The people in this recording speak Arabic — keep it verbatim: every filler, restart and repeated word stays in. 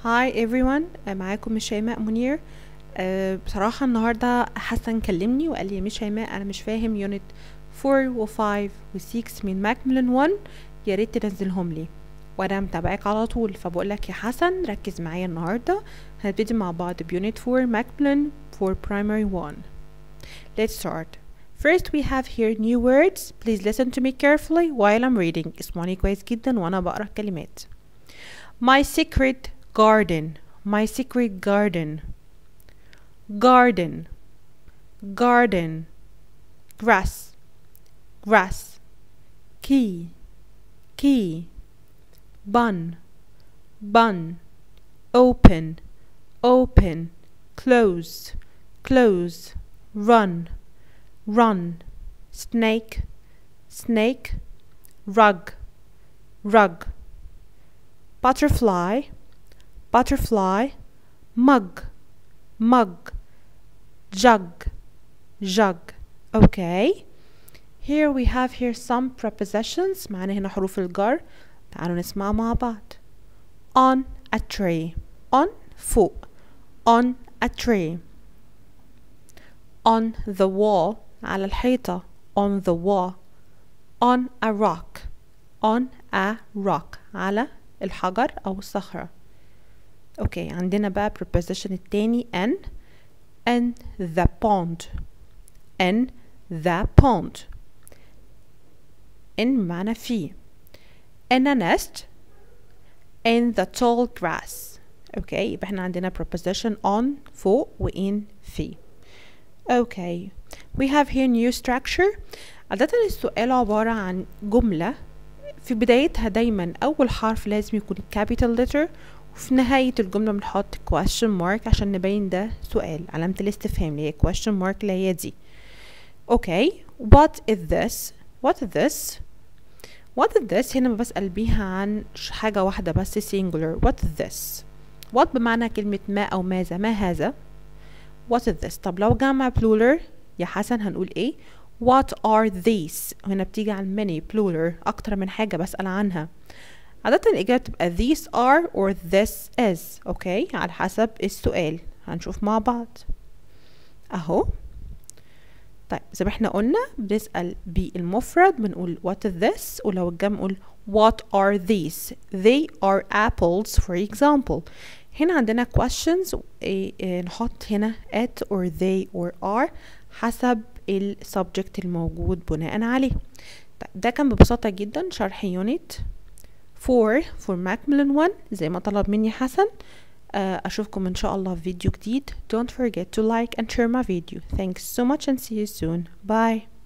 Hi everyone. آه، معاكم مش شيماء منير. أه بصراحة النهاردة حسن كلمني وقال لي يا مش شيماء أنا مش فاهم يونت فور و فايف و سيكس من ماكميلان وان، يا ريت تنزلهم لي وأنا متابعك على طول. فبقول لك يا حسن ركز معايا النهاردة، هنبتدي مع بعض بيونت فور ماكميلان for primary one. Let's start. First we have here new words. Please listen to me carefully while I'm reading. اسمعوني كويس جدا وأنا بقرأ الكلمات. My secret garden. My secret garden. Garden. Garden. Grass. Grass. Key. Key. Bun. Bun. Open. Open. Close. Close. Run. Run. Snake. Snake. Rug. Rug. Butterfly. Butterfly. Mug. Mug. Jug. Jug. Okay. Here we have here some prepositions. معانا هنا حروف الجر. تعالوا نسمع مع بعض. On a tree. On فوق. On a tree. On the wall. على الحيطة. On the wall. On a rock. On a rock. على الحجر أو الصخرة. اوكي عندنا بقى preposition التاني ان in the pond. in the pond. in معنى في. in a nest. in the tall grass. اوكي يبقى احنا عندنا preposition on فوق و in في. اوكي we have here new structure. عادة السؤال عبارة عن جملة في بدايتها دايما أول حرف لازم يكون capital letter، وفي نهاية الجملة بنحط question mark عشان نبين ده سؤال، علامة الاستفهام اللي هي question mark اللي هي دي. اوكي what is this. what is this. what is this هنا بسأل بيها عن حاجة واحدة بس singular. what is this. what بمعنى كلمة ما أو ماذا، ما هذا. what is this. طب لو جمع plural يا حسن هنقول ايه. what are these. هنا بتيجي عن many plural أكتر من حاجة بسأل عنها. عادة الإجابة تبقى these are or this is. أوكي على حسب السؤال هنشوف مع بعض أهو. طيب زي ما احنا قلنا بنسأل بالمفرد بنقول what is this، ولو الجمع نقول what are these. they are apples for example. هنا عندنا questions إيه إيه نحط هنا at or they or are حسب السبجكت الموجود بناء عليه. طيب ده كان ببساطة جدا شرح يونت فور for ماكميلان وان زي ما طلب مني حسن. أشوفكم إن شاء الله في فيديو جديد. Don't forget to like and share my video. Thanks so much and see you soon. Bye.